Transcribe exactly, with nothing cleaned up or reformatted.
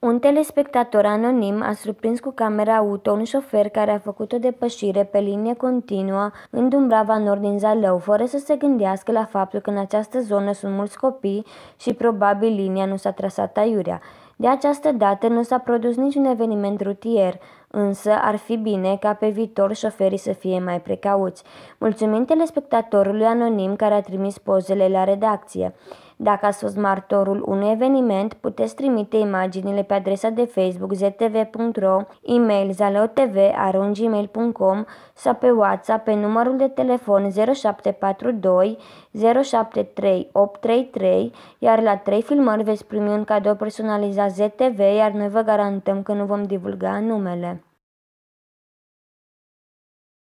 Un telespectator anonim a surprins cu camera auto un șofer care a făcut o depășire pe linie continuă în Dumbrava Nord din Zalău, fără să se gândească la faptul că în această zonă sunt mulți copii și probabil linia nu s-a trasat aiurea. De această dată nu s-a produs niciun eveniment rutier, însă ar fi bine ca pe viitor șoferii să fie mai precauți. Mulțumim telespectatorului anonim care a trimis pozele la redacție. Dacă ați fost martorul unui eveniment, puteți trimite imaginile pe adresa de Facebook z t v punct r o, e-mail zaleotv arond gmail punct com sau pe WhatsApp pe numărul de telefon zero șapte patru doi zero șapte trei opt trei trei, iar la trei filmări veți primi un cadou personalizat Z T V, iar noi vă garantăm că nu vom divulga numele.